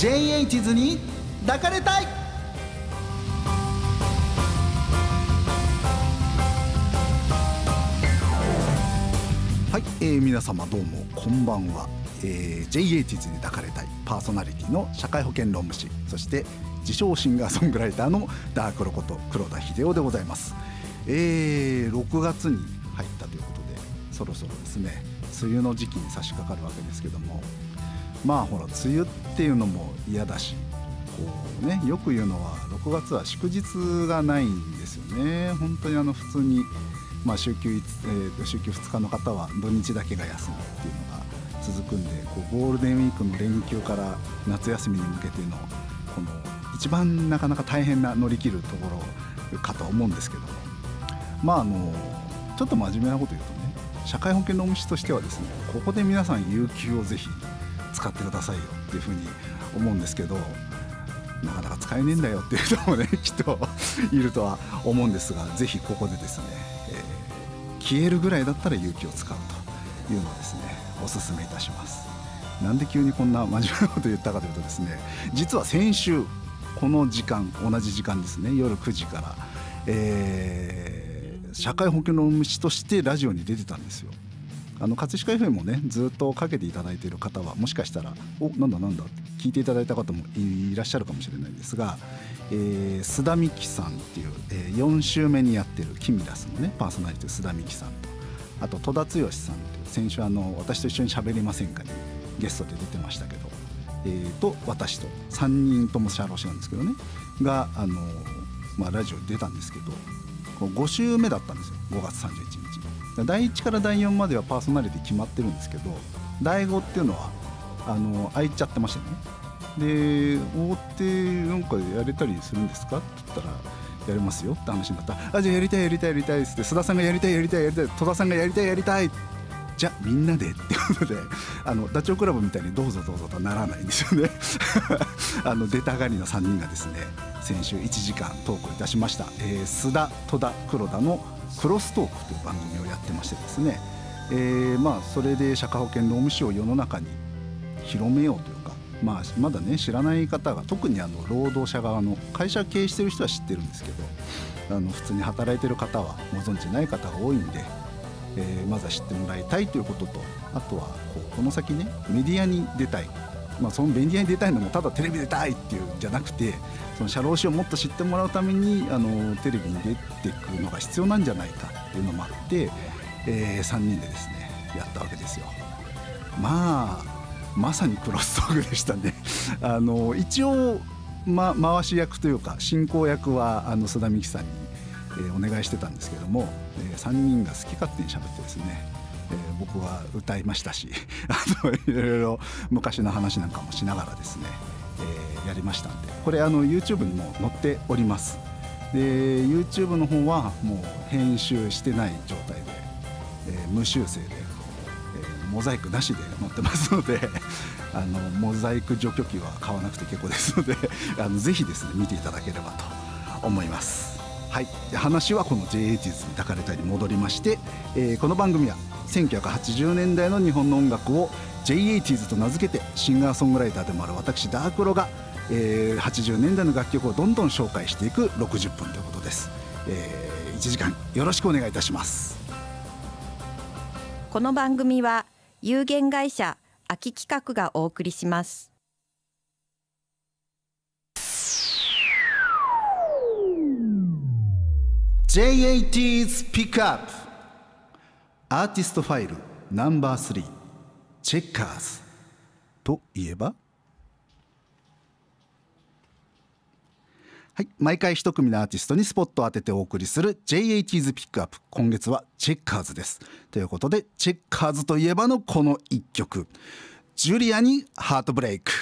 J80 に抱かれたい。はい、皆様どうもこんばんは。J80 に抱かれたいパーソナリティの社会保険労務士、そして自称シンガーソングライターのダークロこと黒田秀夫でございます。6月に入ったということで、そろそろですね梅雨の時期に差し掛かるわけですけども、まあほら梅雨っていうのも嫌だし、こうね、よく言うのは6月は祝日がないんですよね。本当に普通に、週休2日の方は土日だけが休みっていうのが続くんで、こうゴールデンウィークの連休から夏休みに向けてのこの一番なかなか大変な乗り切るところかと思うんですけども、ちょっと真面目なこと言うとね、社会保険労務士としてはですね、ここで皆さん有給をぜひ使ってくださいよっていうふうに思うんですけど、なかなか使えねえんだよっていう人もねきっといるとは思うんですが、ぜひここでですね、消えるぐらいだったら有給を使うというのをですねお勧めいたします。なんで急にこんな真面目なこと言ったかというとですね、実は先週この時間、同じ時間ですね、夜9時から、社会保険労務士としてラジオに出てたんですよ。葛飾 FM もねずっとかけていただいている方はもしかしたらなんだって聞いていただいた方もいらっしゃるかもしれないんですが、須田美希さんっていう、4週目にやってるキミラスのねパーソナリティ須田美希さんと、あと戸田剛さんっていう先週私と一緒に喋りませんかにゲストで出てましたけど、と私と3人とも社労士なんですけどねがラジオに出たんですけど、5週目だったんですよ。5月31日第1から第4まではパーソナリティ決まってるんですけど、第5っていうのは空いちゃってましたね。で大手なんかやれたりするんですかって言ったら、やれますよって話になったら、じゃあやりたいって須田さんがやりたい戸田さんがやりたい、じゃあみんなでってことでダチョウ倶楽部みたいにどうぞとはならないんですよね出たがりの3人がですね先週1時間トークいたしました。須田戸田黒田のクロストークという番組をやってましてですね、それで社会保険労務士を世の中に広めようというか、まだね知らない方が、特に労働者側の会社を経営してる人は知ってるんですけど、普通に働いてる方はご存知ない方が多いんで、まずは知ってもらいたいということと、あとはこの先ねメディアに出たい、そのメディアに出たいのもただテレビ出たいっていうんじゃなくて、その社労士をもっと知ってもらうためにテレビに出ていくのが必要なんじゃないかっていうのもあって、3人でですねやったわけですよ。まさにクロストークでしたね一応、回し役というか進行役は須田美希さんに、お願いしてたんですけども、3人が好き勝手に喋ってですね、僕は歌いましたしいろいろ昔の話なんかもしながらですね、やりましたんで、これYouTube にも載っております。で YouTube の方はもう編集してない状態で、無修正で、モザイクなしで載ってますのでモザイク除去機は買わなくて結構ですのでぜひですね見ていただければと思います。はい、話はこの J80 に抱かれたいに戻りまして、この番組は1980年代の日本の音楽を J80 と名付けて、シンガーソングライターでもある私ダークロが、80年代の楽曲をどんどん紹介していく60分ということです。1時間よろしくお願いいたします。 この番組は有限会社秋企画がお送りします。 J80's Pick Up アーティストファイル No.3 チェッカーズといえば、はい、毎回一組のアーティストにスポットを当ててお送りする J80's Pick Up。 今月はチェッカーズです。ということでチェッカーズといえばのこの一曲、ジュリアにハートブレイク。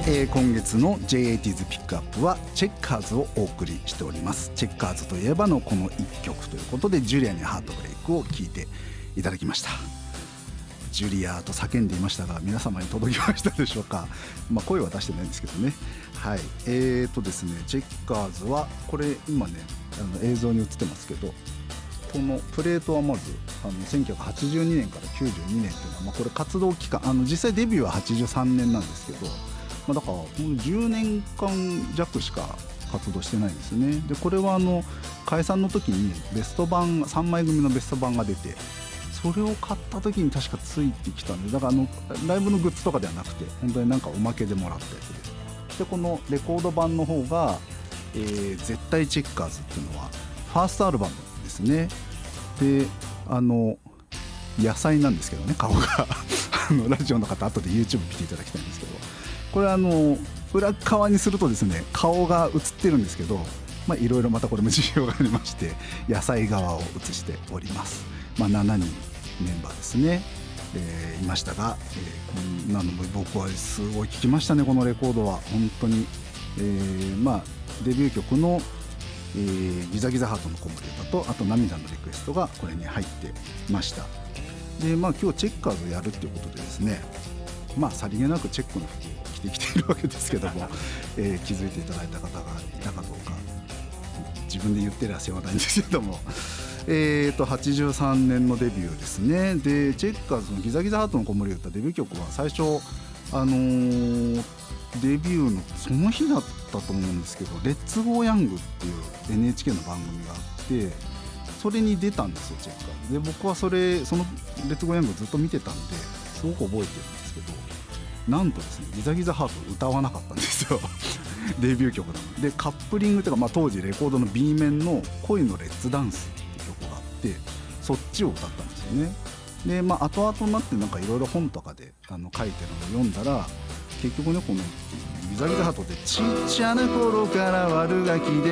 今月の J80s ピックアップはチェッカーズをお送りしております。チェッカーズといえばのこの1曲ということで、ジュリアにハートブレイクを聴いていただきました。ジュリアと叫んでいましたが、皆様に届きましたでしょうか。声は出してないんですけどね。はい。ですね、チェッカーズはこれ今ね、映像に映ってますけど、このプレートはまず1982年から92年っていうのは、これ活動期間、実際デビューは83年なんですけど、だからもう10年間弱しか活動してないんですね。でこれは解散の時にベスト版3枚組のベスト版が出て、それを買った時に確かついてきたんで、だからライブのグッズとかではなくて本当になんかおまけでもらったやつです。でこのレコード版の方が、絶対チェッカーズっていうのはファーストアルバムですね。で野菜なんですけどね、顔がラジオの方後で YouTube 見ていただきたいんですけど、これ裏側にするとですね、顔が映ってるんですけど、いろいろまたこれも事情がありまして、野菜側を映しております。7人メンバーですね、いましたが、こんなのも僕はすごい聴きましたね、このレコードは本当に。デビュー曲の、ギザギザハートの子守歌と、あと涙のリクエストがこれに入ってました。で今日チェッカーズやるっていうことでですね、さりげなくチェックの服を着てきているわけですけども、気づいていただいた方がいたかどうか自分で言ってらっしゃらないんですけども、83年のデビューですね。でチェッカーズのギザギザハートの子守歌デビュー曲は最初デビューのその日だったと思うんですけど、レッツゴーヤングっていう NHK の番組があって、それに出たんですよ、チェッカーズで。僕はそのレッツゴーヤングずっと見てたんですごく覚えてるんですけど、なんとですね、ギザギザハート歌わなかったんですよデビュー曲なので。カップリングというか、当時レコードの B 面の恋のレッツダンスっていう曲があって、そっちを歌ったんですよね。で後々になってなんかいろいろ本とかで書いてるのを読んだら、結局ね、このギザギザハートでちっちゃな頃から悪ガキで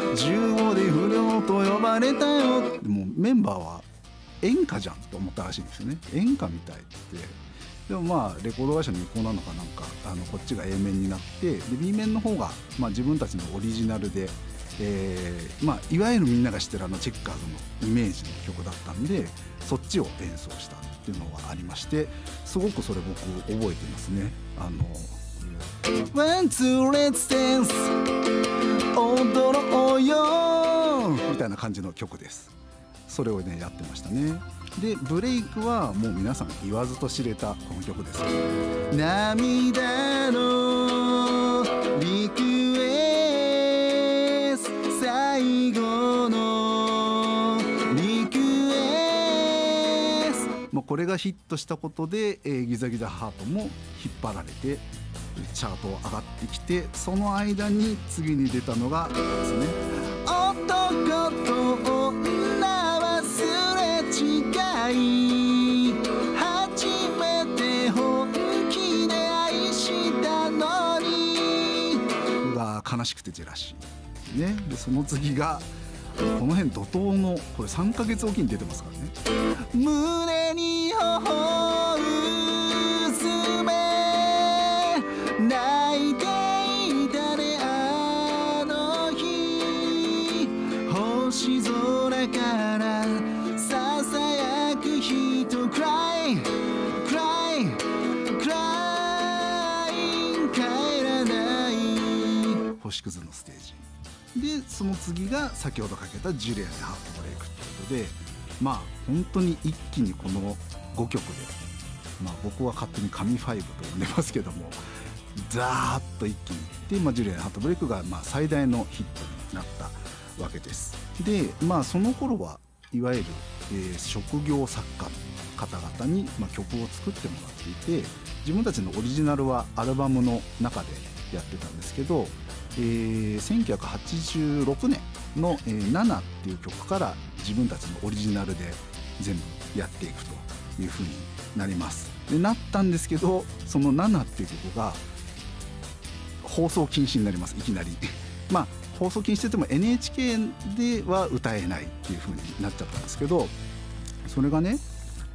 15で不良と呼ばれたよ、もうメンバーは演歌じゃんと思ったらしいんですよね。演歌みたいって言って、でもレコード会社の意向なのかなんかこっちが A 面になって、で B 面の方が自分たちのオリジナルで、いわゆるみんなが知ってるチェッカーズのイメージの曲だったんで、そっちを演奏したっていうのがありまして、すごくそれ僕覚えてますね。One, two, let's dance 踊ろうよみたいな感じの曲です。それをねやってましたね。でブレイクはもう皆さん言わずと知れたこの曲です。涙のリクエスト、最後のリクエスト、もうこれがヒットしたことで、ギザギザハートも引っ張られてチャート上がってきて、その間に次に出たのがですね、男と女はすれ違い、初めて本気で愛したのにが悲しくてジェラシーね。でその次がこの辺怒涛のこれ3ヶ月おきに出てますからね。胸に頬うずめ泣いていたねあの日、星空からささやく人クライクライクライ帰らない星屑のステージで、その次が先ほどかけたジュリアにハートブレイクということで、本当に一気にこの5曲で、僕は勝手に神5と呼んでますけども、ザーッと一気にいって、ジュリアにハートブレイクが最大のヒットになったわけです。でその頃はいわゆる、職業作家の方々に、曲を作ってもらっていて、自分たちのオリジナルはアルバムの中でやってたんですけど、1986年の、ナナっていう曲から自分たちのオリジナルで全部やっていくという風になります。でなったんですけど、そのナナっていう曲が放送禁止になります、いきなり放送禁止してても NHK では歌えないっていう風になっちゃったんですけど、それがね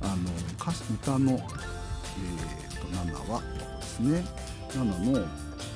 歌のナナはですね、ナナの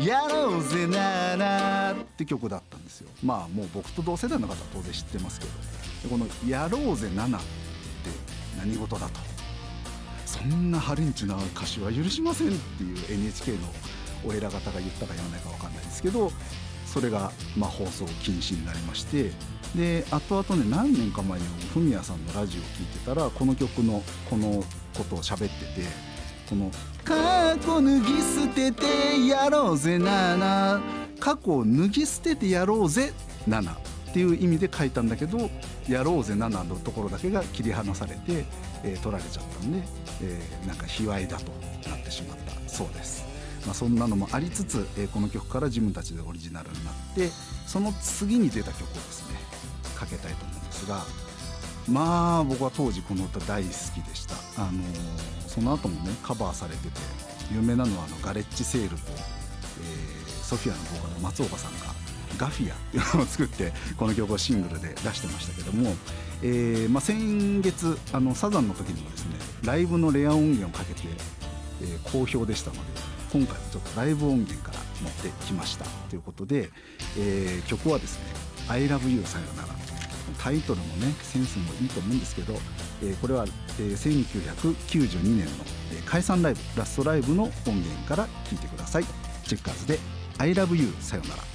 やろうぜなーなーって曲だったんですよ。まあもう僕と同世代の方は当然知ってますけど、でこのやろうぜななって何事だと、そんなハレンチな歌手は許しませんっていう NHK のお偉方が言ったか言わないか分かんないですけど、それがまあ放送禁止になりまして、で後々ね何年か前にフミヤさんのラジオを聞いてたらこの曲のこのことを喋ってて、この過去脱ぎ捨ててやろうぜナナ、過去を脱ぎ捨ててやろうぜナナっていう意味で書いたんだけど、やろうぜナナのところだけが切り離されて、取られちゃったんで、なんか卑猥だとなってしまったそうです。まあ、そんなのもありつつ、この曲から自分たちでオリジナルになって、その次に出た曲をですねかけたいと思うんですが、まあ僕は当時この歌大好きでした。その後もねカバーされてて有名なのはガレッジセールと、ソフィアのボーカル松岡さんがガフィアっていうのを作ってこの曲をシングルで出してましたけども、まあ、先月サザンの時にもですねライブのレア音源をかけて、好評でしたので、今回もちょっとライブ音源から持ってきましたということで、曲はですね I love you さよなら。タイトルもねセンスもいいと思うんですけど、これは、1992年の、解散ライブラストライブの音源から聴いてください。チェッカーズで I love you さよなら。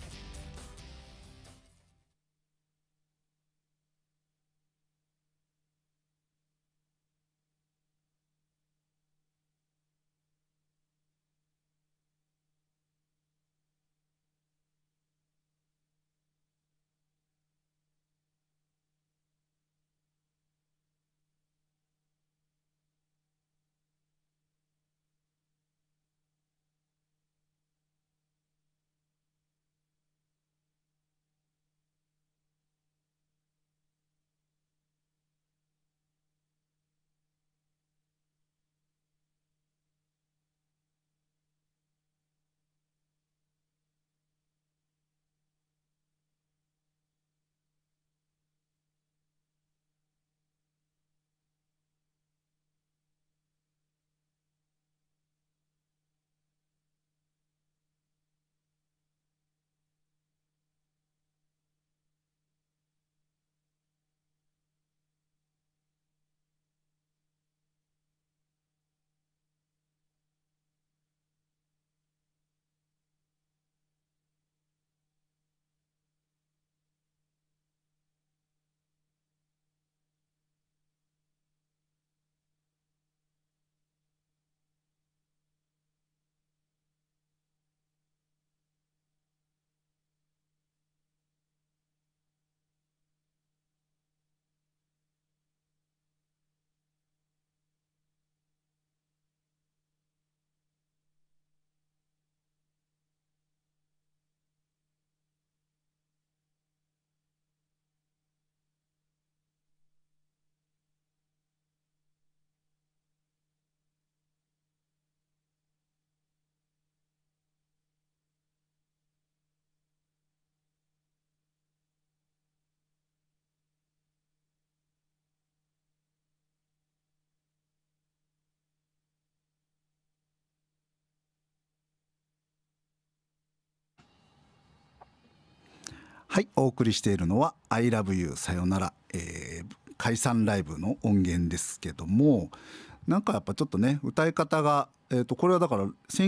はい、お送りしているのは I love you さよなら、解散ライブの音源ですけども、なんかやっぱちょっとね歌い方が、これはだから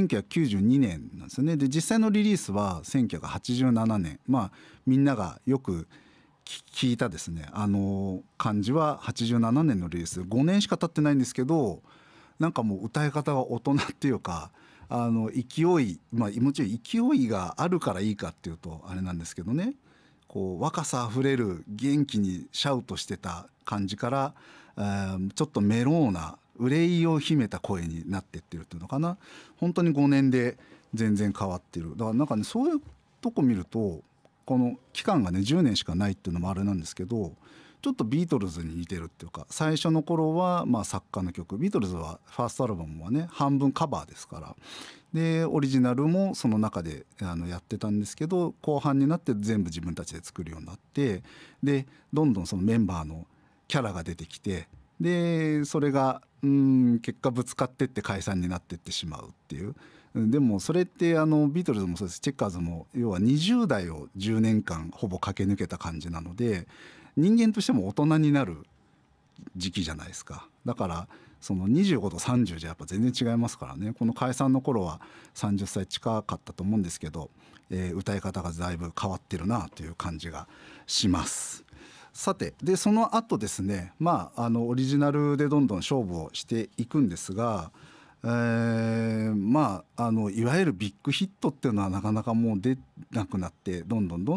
1992年なんですよね。で実際のリリースは1987年、まあみんながよく聞いたですね感じは87年のリリース、5年しか経ってないんですけど、なんかもう歌い方が大人っていうか勢い、まあもちろん勢いがあるからいいかっていうとあれなんですけどね、こう若さあふれる元気にシャウトしてた感じから、ちょっとメローな憂いを秘めた声になってってるっていうのかな。本当に5年で全然変わってる。だからなんかねそういうとこ見るとこの期間がね10年しかないっていうのもあれなんですけど、ちょっとビートルズに似てるっていうか、最初の頃はまあ作家の曲、ビートルズはファーストアルバムはね半分カバーですから、でオリジナルもその中でやってたんですけど、後半になって全部自分たちで作るようになって、でどんどんそのメンバーのキャラが出てきて、でそれが結果ぶつかってって解散になってってしまうっていう、 でもそれってビートルズもそうです、チェッカーズも、要は20代を10年間ほぼ駆け抜けた感じなので、人間としても大人になる時期じゃないですか。だからその25と30じゃやっぱ全然違いますからね。この解散の頃は30歳近かったと思うんですけど、歌い方がだいぶ変わってるなという感じがします。さて、でその後ですね、オリジナルでどんどん勝負をしていくんですが、いわゆるビッグヒットっていうのはなかなかもう出なくなって、どんどん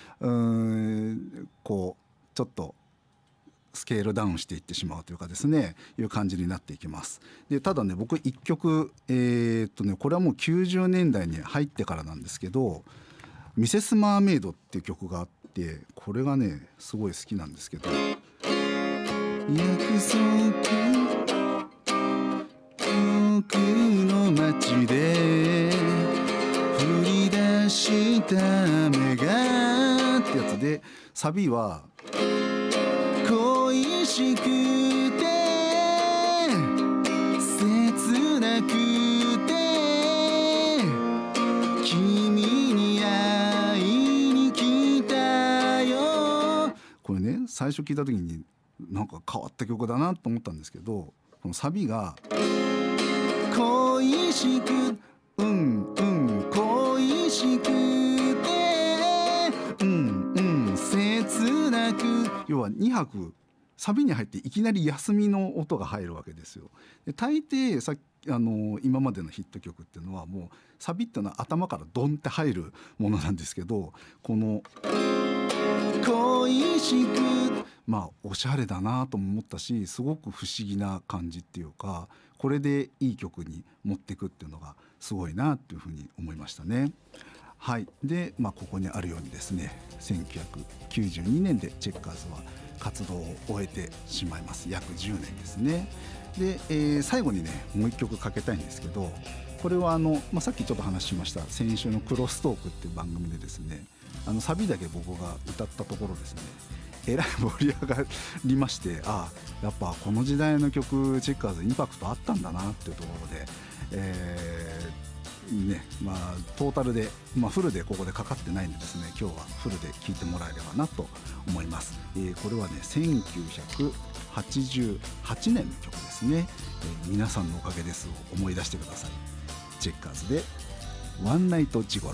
こうちょっとスケールダウンしていってしまうというかですね、いう感じになっていきます。でただね、僕一曲これはもう90年代に入ってからなんですけど、ミセス・マーメイドっていう曲があって、これがねすごい好きなんですけど、約束遠くの街で降り出した雨がってやつで、サビは恋しくて切なくて君に会いに来たよ。これね、最初聞いた時になんか変わった曲だなと思ったんですけど、このサビが恋しく恋しくて切なく、要は2拍サビに入っていきなり休みの音が入るわけですよ。で大抵今までのヒット曲っていうのはもうサビっていうのは頭からドンって入るものなんですけど、この恋しく、おしゃれだなとも思ったし、すごく不思議な感じっていうか、これでいい曲に持っていくっていうのがすごいなっていうふうに思いましたね。はい。で、ここにあるようにですね、1992年でチェッカーズは活動を終えてしまいます。約10年ですね。で、最後にねもう一曲かけたいんですけど、これはさっきちょっと話しました先週のクロストークっていう番組でですね、サビだけ僕が歌ったところですね、えらい盛り上がりまして、やっぱこの時代の曲チェッカーズインパクトあったんだなっていうところで、トータルで、フルでここでかかってないんでですね、今日はフルで聴いてもらえればなと思います。これはね1988年の曲ですね。皆さんのおかげですを思い出してください。チェッカーズでワンナイトジゴロ。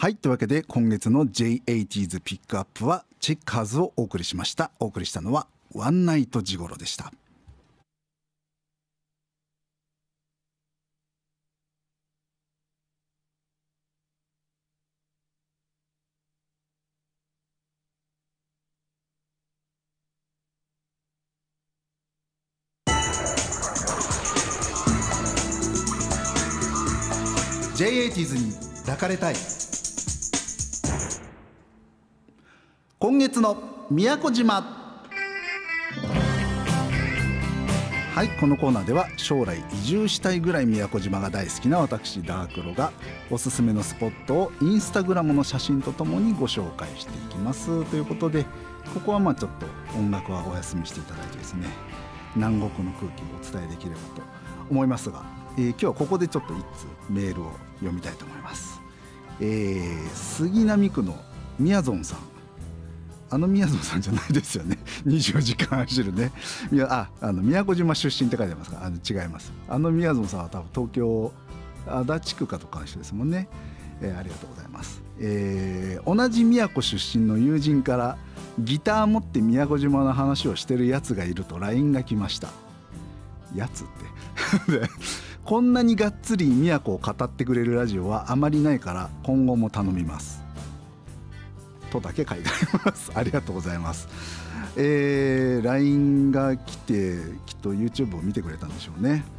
はい、というわけで今月の J80s ピックアップはチェッカーズをお送りしました。お送りしたのはワンナイトジゴロでした。J80s に抱かれたい。今月の宮古島。はい、このコーナーでは将来移住したいぐらい宮古島が大好きな私ダークロがおすすめのスポットをインスタグラムの写真とともにご紹介していきますということで、ここはまあちょっと音楽はお休みしていただいてですね、南国の空気をお伝えできればと思いますが、今日はここでちょっと一通メールを読みたいと思います。杉並区のみやぞんさん、みやぞんさんじゃないですよね。24時間走るね。宮古島出身って書いてますか。違います。みやぞんさんは多分東京足立区かとかの人ですもんね。ありがとうございます。同じ宮古出身の友人からギター持って宮古島の話をしてるやつがいると LINE が来ました。やつってでこんなにがっつり宮古を語ってくれるラジオはあまりないから今後も頼みますとだけ書いてあります。ありがとうございます。LINE が来てきっと YouTube を見てくれたんでしょうね。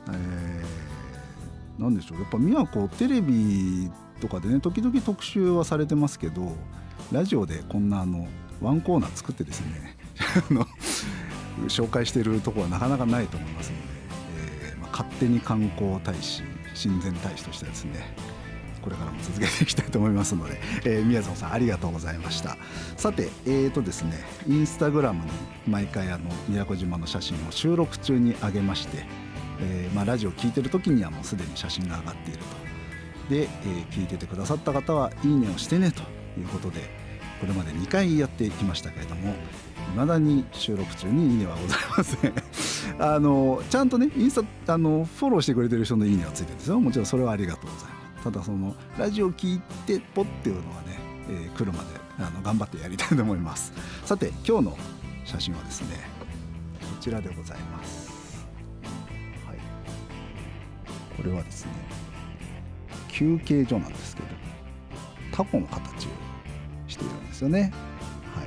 なんでしょう、やっぱ宮古テレビとかでね時々特集はされてますけど、ラジオでこんなワンコーナー作ってですね紹介しているところはなかなかないと思いますので、勝手に観光大使親善大使としてですねこれからも続けていきたいと思いますので、宮園さんありがとうございました。さてですねインスタグラムに毎回宮古島の写真を収録中に上げまして、ラジオ聞いてる時にはもうすでに写真が上がっていると。で、聞いててくださった方はいいねをしてねということでこれまで2回やってきましたけれども、未だに収録中にいいねはございませんちゃんとねインスタフォローしてくれてる人のいいねはついてるんですよ。もちろんそれはありがとうございます。ただそのラジオ聞いてポッっていうのはね、来るまで頑張ってやりたいと思います。さて今日の写真はですねこちらでございます。はい、これはですね休憩所なんですけどタコの形をしているんですよね。はい、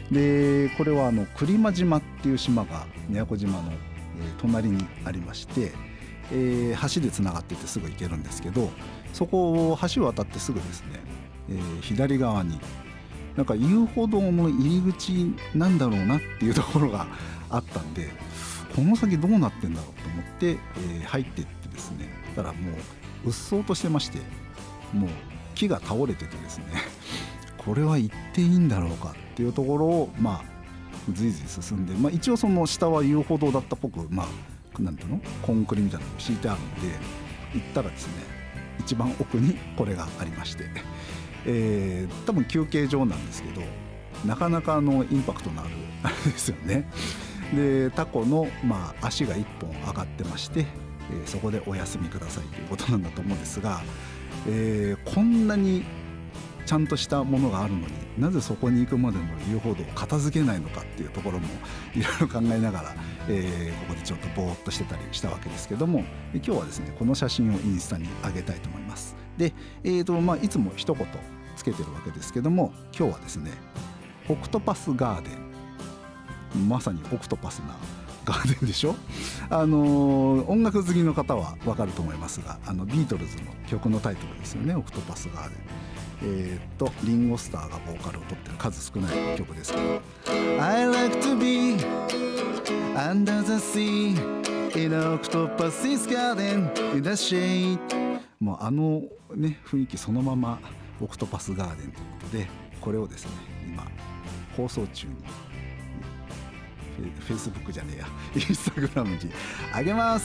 でこれは来間島っていう島が宮古島の、隣にありまして、橋でつながっててすぐ行けるんですけど、そこを橋を渡ってすぐですね、左側になんか遊歩道の入り口なんだろうなっていうところがあったんで、この先どうなってんだろうと思って、入っていってですね、だからもううっそうとしてまして、もう木が倒れててですねこれは行っていいんだろうかっていうところをずいずい進んで、一応その下は遊歩道だったっぽくなんていうのコンクリみたいなのが敷いてあるんで行ったらですね一番奥にこれがありまして、多分休憩所なんですけどなかなかインパクトのあるあれですよね。でタコの足が1本上がってまして、そこでお休みくださいということなんだと思うんですが、こんなにちゃんとしたものがあるのになぜそこに行くまでの遊歩道を片付けないのかっていうところもいろいろ考えながら、ここでちょっとぼーっとしてたりしたわけですけども、今日はですねこの写真をインスタに上げたいと思います。で、いつも一言つけてるわけですけども、今日はですねオクトパスガーデン、まさにオクトパスなガーデンでしょ。音楽好きの方は分かると思いますがビートルズの曲のタイトルですよね、オクトパスガーデン。リンゴスターがボーカルを取ってる数少ない曲ですけど I like to be under the sea in octopus's garden in the shade。 もうね雰囲気そのままオクトパスガーデンということで、これをですね今放送中にフェイスブックじゃねえやインスタグラムに上げます。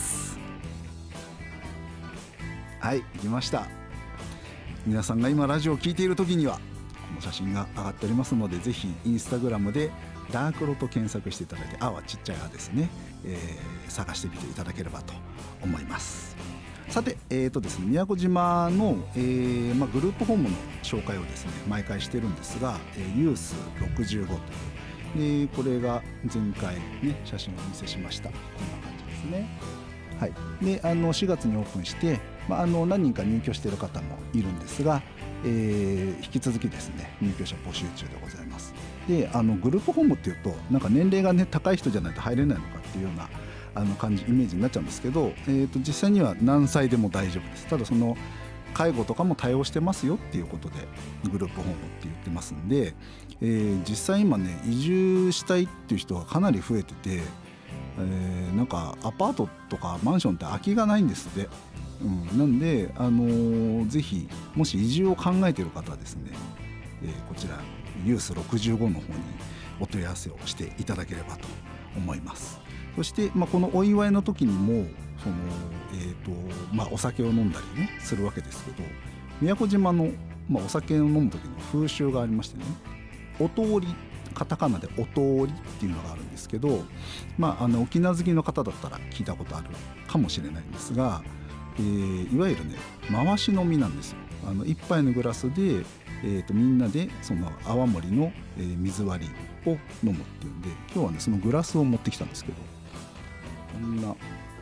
はい、行きました。皆さんが今ラジオを聞いている時にはこの写真が上がっておりますので、ぜひインスタグラムでダークロと検索していただいて、はちっちゃいですね、探してみていただければと思います。 さて、ですね、宮古島の、グループホームの紹介をですね毎回してるんですが、ユース65というでこれが前回ね写真をお見せしました。こんな感じですね。はい、で4月にオープンして、何人か入居している方もいるんですが、引き続きですね入居者募集中でございます。でグループホームっていうとなんか年齢がね高い人じゃないと入れないのかっていうような感じイメージになっちゃうんですけど、実際には何歳でも大丈夫です。ただその介護とかも対応してますよっていうことでグループホームって言ってますんで、実際今ね移住したいっていう人がかなり増えてて、なんかアパートとかマンションって空きがないんですって、なんで、ぜひもし移住を考えている方はですね、こちらユース65の方にお問い合わせをしていただければと思います。そして、このお祝いの時にもその、お酒を飲んだりねするわけですけど、宮古島の、お酒を飲む時の風習がありましてね、お通り、カタカナでお通りっていうのがあるんですけど、沖縄好きの方だったら聞いたことあるかもしれないんですが、いわゆるね回し飲みなんですよ。一杯のグラスで、みんなでその泡盛の、水割りを飲むっていうんで、今日はねそのグラスを持ってきたんですけど、こんな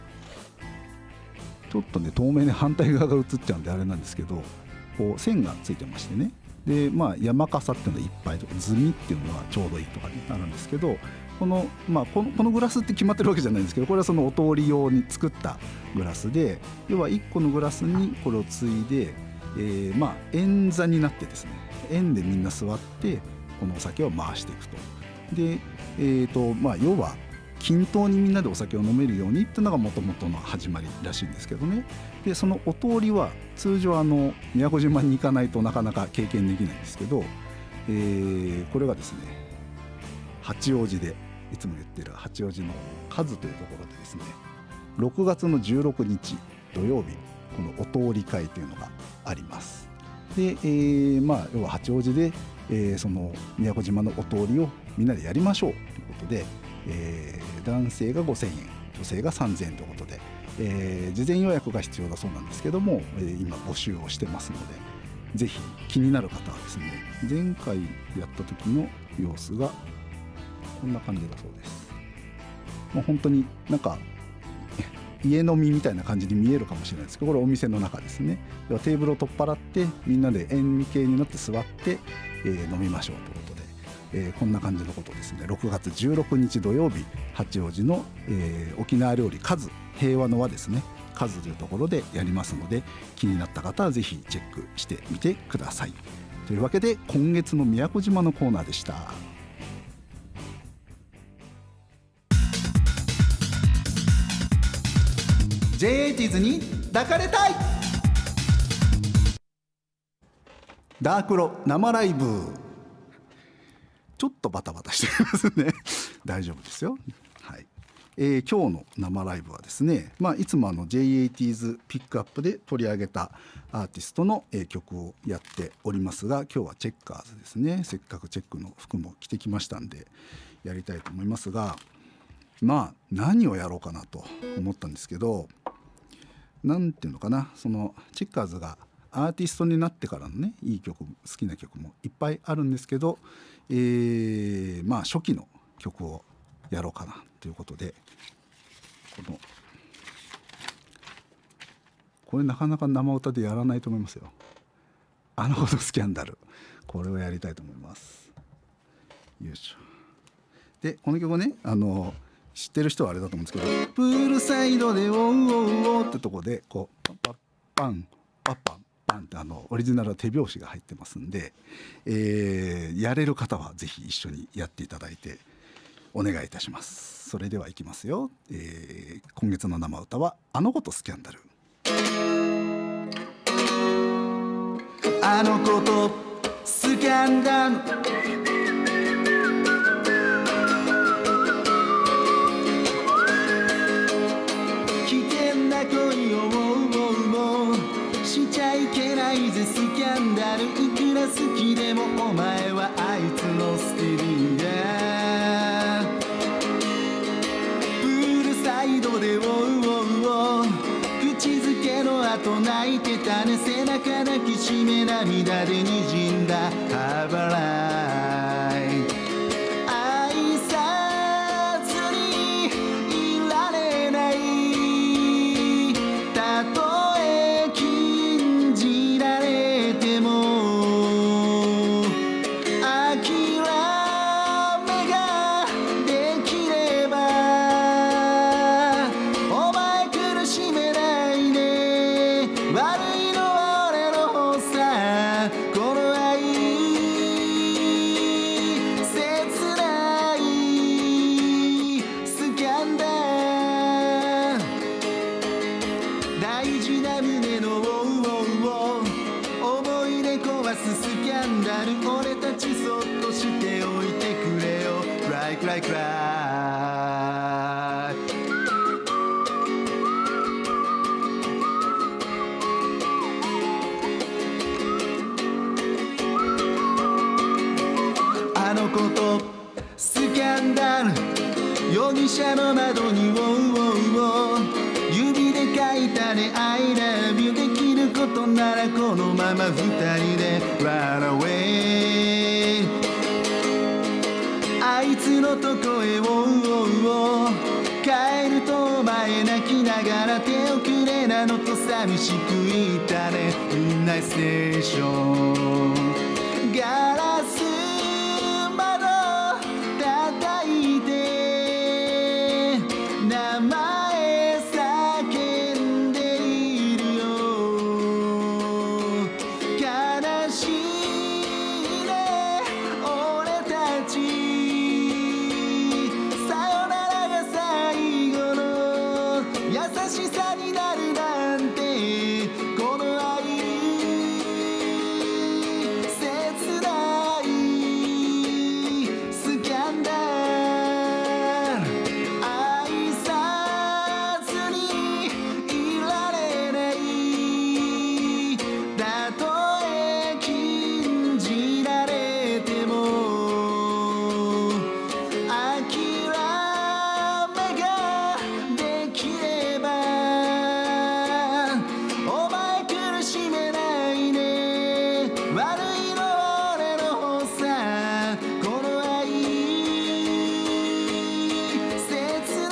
ちょっとね透明に反対側が映っちゃうんであれなんですけど、こう線がついてましてね、で山笠っていうのは1杯とか積みっていうのはちょうどいいとかになるんですけど、このグラスって決まってるわけじゃないんですけど、これはそのお通り用に作ったグラスで、要は1個のグラスにこれをついで、円座になってですね、円でみんな座ってこのお酒を回していくと。で、要は均等にみんなでお酒を飲めるようにっていうのがもともとの始まりらしいんですけどね。でそのお通りは通常宮古島に行かないとなかなか経験できないんですけど、これがですね八王子でいつも言ってる八王子の数というところでですね、6月の16日土曜日このお通り会というのがあります。で、要は八王子で、その宮古島のお通りをみんなでやりましょうということで、男性が5000円女性が3000円ということで、事前予約が必要だそうなんですけども、今募集をしてますので、ぜひ気になる方はですね、前回やった時の様子がこんな感じだそうです。もう本当になんか家飲みみたいな感じに見えるかもしれないですけど、これお店の中ですね。ではテーブルを取っ払ってみんなで円形になって座って、飲みましょうということで、こんな感じのことをですね6月16日土曜日八王子の、沖縄料理数平和の輪ですね、数というところでやりますので、気になった方はぜひチェックしてみてください。というわけで今月の宮古島のコーナーでした。J80 に抱かれたい。ダークロ生ライブ、ちょっとバタバタしていますね大丈夫ですよ。はい、今日の生ライブはですね、いつもJ80s ピックアップで取り上げたアーティストの、曲をやっておりますが、今日はチェッカーズですね。せっかくチェックの服も着てきましたんでやりたいと思いますが、何をやろうかなと思ったんですけど、なんていうのかな、そのチェッカーズがアーティストになってからのねいい曲、好きな曲もいっぱいあるんですけど、初期の曲をやろうかなということで、これなかなか生歌でやらないと思いますよ。あのことスキャンダル、これをやりたいと思います。よいしょ。でこの曲ね、知ってる人はあれだと思うんですけど、プールサイドでおうおうおうってとこでこうパッパンパッパンパンってオリジナル手拍子が入ってますんで、やれる方はぜひ一緒にやっていただいてお願いいたします。それではいきますよ。今月の生歌はあのことスキャンダル。あのことスキャンダル、しちゃいけないぜスキャンダル、いくら好きでもお前はあいつのステリーだ。プールサイドでおうおうおう、口づけのと泣いてたね、背中抱きしめ涙で滲んだハーバライ、愛さずにいられない、たとえ禁じられても諦めができれば、お前苦しめないね、悪いのは俺の方さ、この愛切ないスキャンダル、大事な胸の思い出壊すスキャンダル、俺たちそっとしておいてくれよ、クライクライクライ。あの子とスキャンダル、容疑者の窓に指で書いたね I love you、 できることならこのまま二人で Run away、 あいつのとこへ帰るとお前泣きながら手遅れなのと寂しく言ったね、みんなステーションガラス窓叩いて名前叫んでいるよ、悲しいね俺たち、さよならが最後の優しさになるなんて、この愛切ないスキャンダル、愛さずにいられない、たとえ禁じられても諦めができれば、お前苦しめないね、悪いのは俺の方さ、この愛切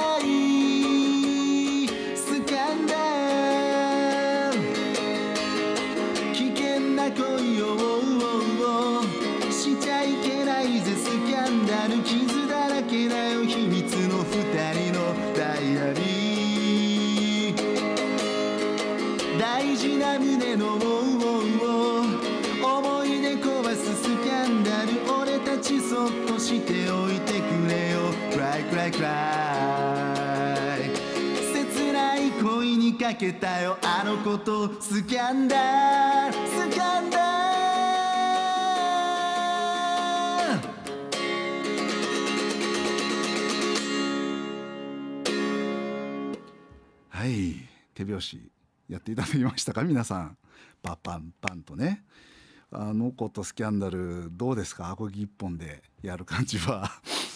ないスキャンダル、危険な恋をしちゃいけないぜスキャンダル、傷だらけだよ秘密の二人のダイアリー、大事な胸の思い出壊すスキャンダル、俺たちそっとしておいてくれよ、クライクライクライ、切ない恋にかけたよあの子とスキャンダル、スキャンダル。はい、手拍子やっていただきましたか皆さん、パパンパンとね、あの子とスキャンダルどうですか、アコギ一本でやる感じは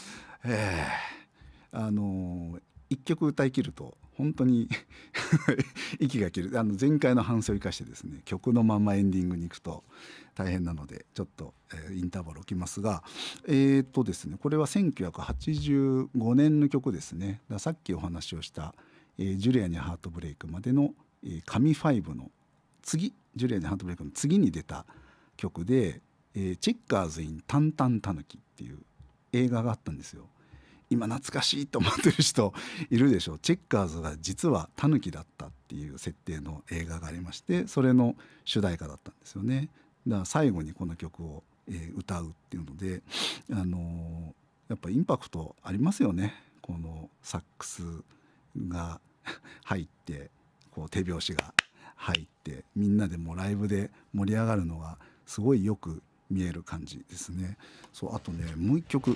一曲歌い切ると本当に息が切る、前回の反省を生かしてですね、曲のままエンディングに行くと大変なのでちょっと、インターバル置きますが、ですね、これは1985年の曲ですね。だからさっきお話をしたジュリアにハートブレイクまでの、神5の次、ジュリアにハートブレイクの次に出た曲で、チェッカーズ・イン・タンタンタヌキっていう映画があったんですよ。今懐かしいと思ってる人いるでしょう。チェッカーズが実はタヌキだったっていう設定の映画がありまして、それの主題歌だったんですよね。だから最後にこの曲を、歌うっていうので、やっぱインパクトありますよね。このサックスが入ってこう手拍子が入ってみんなでもうライブで盛り上がるのがすごいよく見える感じですね。そう、あとね、もう一曲、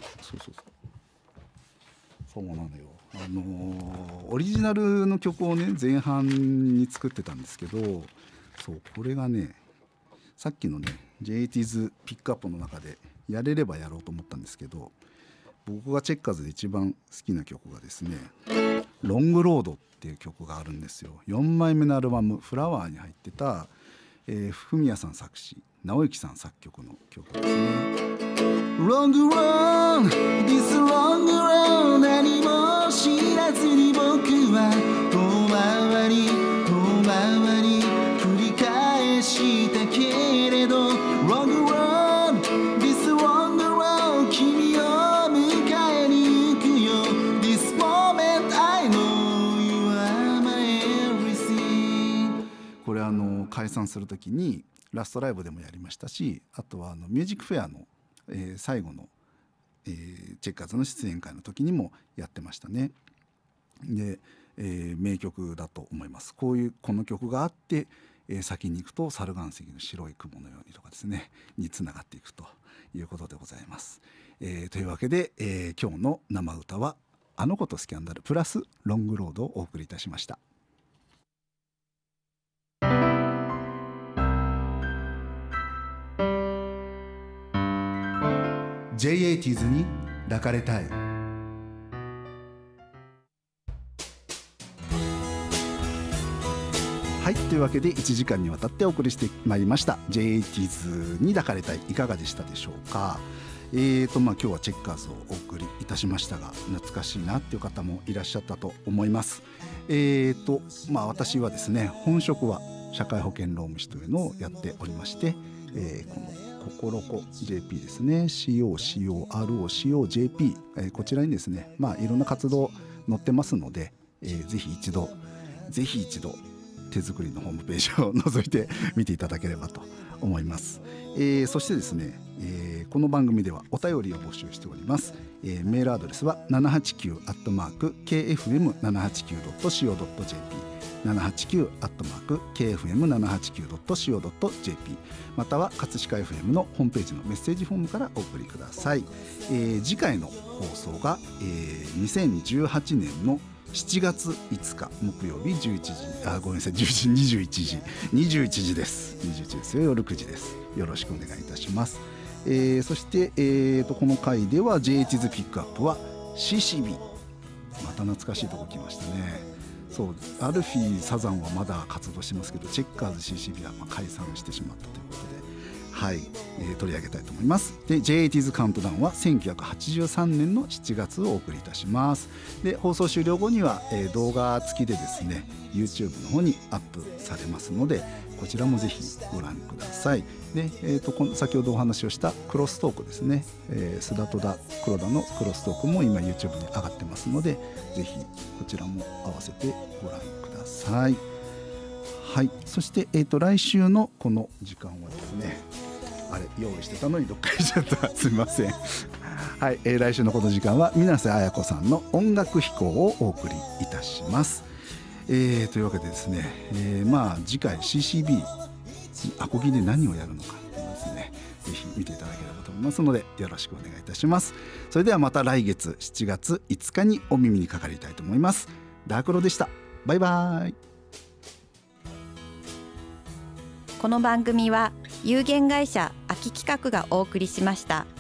そうなのよ、オリジナルの曲をね前半に作ってたんですけど、そうこれがね、さっきのね J80s ピックアップの中でやれればやろうと思ったんですけど、僕がチェッカーズで一番好きな曲がですね、 ロングロードっていう曲があるんですよ。4枚目のアルバムフラワーに入ってた、フミヤさん作詞直之さん作曲の曲ですね。ロングロード This ロングロード何も知らずに僕は遠回り繰り返したけれど Wrong road This wrong road 君を迎えに行くよ This moment I know you are my everything。 これ解散するときにラストライブでもやりましたし、あとはミュージックフェアの、最後の、チェッカーズの出演会の時にもやってましたね。で、名曲だと思います。この曲があって、先に行くと猿岩石の白い雲のようにとかですねにつながっていくということでございます。というわけで、今日の生歌はあの子とスキャンダルプラスロングロードをお送りいたしました。J80 に抱かれたい。はい、というわけで1時間にわたってお送りしてまいりました J80 に抱かれたい、いかがでしたでしょうか。今日はチェッカーズをお送りいたしましたが、懐かしいなっていう方もいらっしゃったと思います。私はですね、本職は社会保険労務士というのをやっておりまして、このココロコ JP ですね、 COCOROCOJP、こちらにですね、いろんな活動載ってますので、ぜひ一度手作りのホームページを覗いてみていただければと思います。そしてですね、この番組ではお便りを募集しております。メールアドレスは 789@kfm789.co.jp789@kfm789.co.jp または葛飾 FM のホームページのメッセージフォームからお送りください。次回の放送が、2018年の7月5日木曜日21時、21時です。21ですよ、夜9時です。よろしくお願いいたします。そして、この回では J80 ピックアップは CCB、 また懐かしいとこ来ましたね。そう、アルフィーサザンはまだ活動してますけど、チェッカーズ CCB は解散してしまったということで、はい、取り上げたいと思います。で J80 カウントダウンは1983年の7月をお送りいたします。で放送終了後には、動画付きでですね YouTube の方にアップされますので、こちらもぜひご覧ください。で、先ほどお話をしたクロストークですね、須田戸田黒田のクロストークも今 YouTube に上がってますので、ぜひこちらも合わせてご覧ください。はい、そして、来週のこの時間はですね、用意してたのにどっか行っちゃったすみません。はい、来週のこの時間は水瀬彩子さんの音楽飛行をお送りいたします。というわけでですね、次回 CCB アコギで何をやるのかですね、ぜひ見ていただければと思いますので、よろしくお願いいたします。それではまた来月7月5日にお耳にかかりたいと思います。ダークロでした。バイバイ。 この番組は有限会社秋企画がお送りしました。